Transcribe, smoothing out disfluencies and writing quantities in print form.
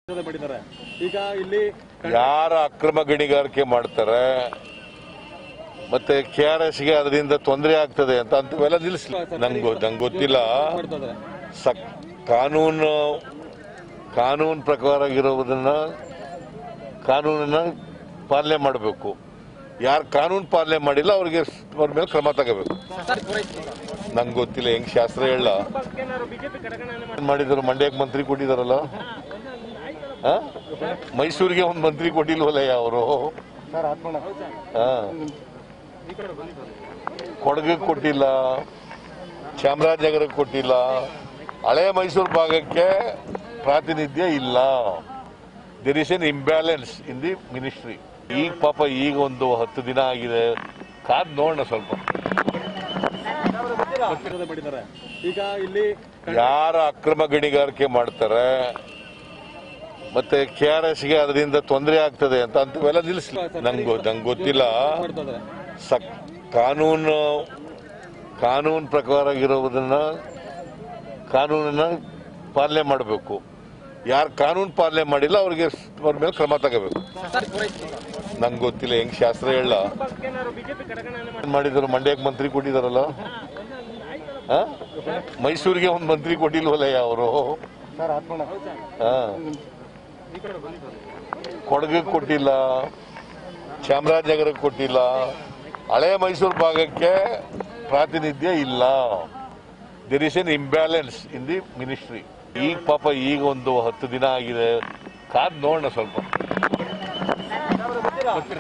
ಈಗ ಇಲ್ಲಿ ಯಾರ ಅಕ್ರಮ ಗಣಿಗಾರಿಕೆ ಮಾಡ್ತಾರೆ ಮತ್ತೆ KRSಗೆ ಅದರಿಂದ ತೊಂದರೆ ಆಗ್ತದೆ ಅಂತ ಅಂತವೆಲ್ಲ ನಿಲ್ಲಿಸಲಿ. ನಂಗೆ ಗೊತ್ತಿಲ್ಲ. ಕಾನೂನು ಪ್ರಕಾರ ಇರೋದನ್ನ ಕಾನೂನನ್ನ ಪಾಲನೆ ಮಾಡಬೇಕು. ಯಾರು ಕಾನೂನು ಪಾಲನೆ ಮಾಡಿಲ್ಲ ಅವ್ರ ಮೇಲೆ ಕ್ರಮ ತಗೋಬೇಕು. ನಂಗೆ ಗೊತ್ತಿಲ್ಲ ಹೆಂಗ್ ಶಾಸ್ತ್ರ ಹೇಳ ಮಾಡಿದ್ರು. ಮಂಡ್ಯಕ್ಕೆ ಮಂತ್ರಿ ಕೊಟ್ಟಿದಾರಲ್ಲ, ಮೈಸೂರಿಗೆ ಒಂದು ಮಂತ್ರಿ ಕೊಟ್ಟಿಲ್ವಲ್ಲ ಅವರು. ಕೊಡಗಿಗೆ ಕೊಟ್ಟಿಲ್ಲ, ಚಾಮರಾಜನಗರಕ್ಕೆ ಕೊಟ್ಟಿಲ್ಲ, ಹಳೆ ಮೈಸೂರು ಭಾಗಕ್ಕೆ ಪ್ರಾತಿನಿಧ್ಯ ಇಲ್ಲ. There is an imbalance in the ministry. ಈಗ ಪಾಪ ಈಗ ಒಂದು 10 ದಿನ ಆಗಿದೆ, ಕಾದ್ ನೋಡೋಣ ಸ್ವಲ್ಪ. ಈಗ ಇಲ್ಲಿ ಯಾರ ಅಕ್ರಮ ಗಣಿಗಾರಿಕೆ ಮಾಡ್ತಾರೆ ಮತ್ತೆ KRSಗೆ ಅದರಿಂದ ತೊಂದರೆ ಆಗ್ತದೆ ಅಂತ ಅಂತವೆಲ್ಲ ನಿಲ್ಲಿಸಲಿ. ನಂಗೆ ಗೊತ್ತಿಲ್ಲ. ಕಾನೂನು ಪ್ರಕಾರ ಇರೋದನ್ನ ಕಾನೂನನ್ನ ಪಾಲನೆ ಮಾಡಬೇಕು. ಯಾರು ಕಾನೂನು ಪಾಲನೆ ಮಾಡಿಲ್ಲ ಅವ್ರ ಮೇಲೆ ಕ್ರಮ ತಗೋಬೇಕು. ನಂಗೆ ಗೊತ್ತಿಲ್ಲ ಹೆಂಗ್ ಶಾಸ್ತ್ರ ಹೇಳ ಮಾಡಿದ್ರು. ಮಂಡ್ಯಕ್ಕೆ ಮಂತ್ರಿ ಕೊಟ್ಟಿದಾರಲ್ಲ, ಮೈಸೂರಿಗೆ ಒಂದು ಮಂತ್ರಿ ಕೊಟ್ಟಿಲ್ವಲ್ಲ ಅವರು. ಕೊಡಗಿಗೆ ಕೊಟ್ಟಿಲ್ಲ, ಚಾಮರಾಜನಗರಕ್ಕೆ ಕೊಟ್ಟಿಲ್ಲ, ಹಳೆ ಮೈಸೂರು ಭಾಗಕ್ಕೆ ಪ್ರಾತಿನಿಧ್ಯ ಇಲ್ಲ. There is an imbalance in the ministry. ಈಗ ಪಾಪ ಈಗ ಒಂದು 10 ದಿನ ಆಗಿದೆ, ಕಾದ್ ನೋಡೋಣ ಸ್ವಲ್ಪ.